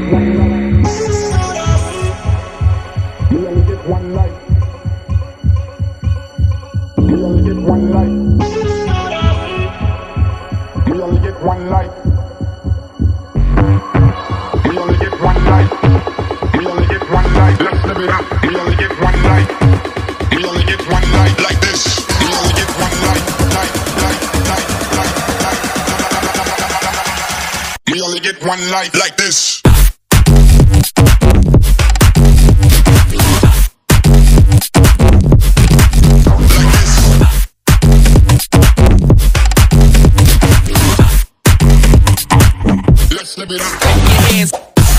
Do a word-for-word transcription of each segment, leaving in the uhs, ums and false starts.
One life like this. Let's live it up. Clap your hands.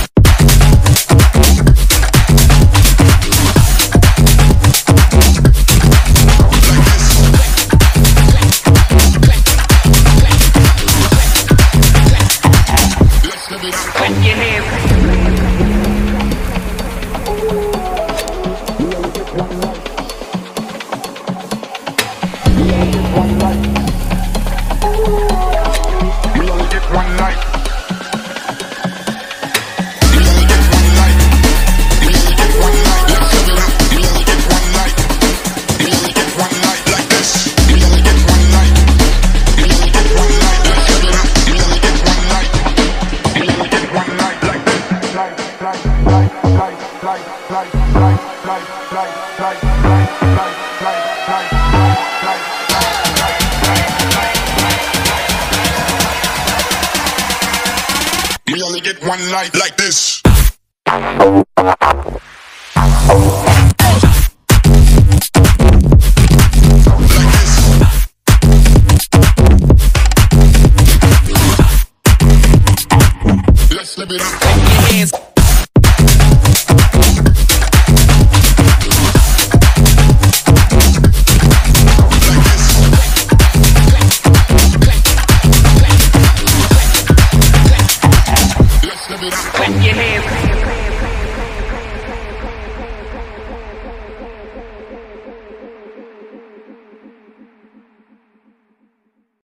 We only get one life like this. Let's live it up. Clap your hands. Clap your hands.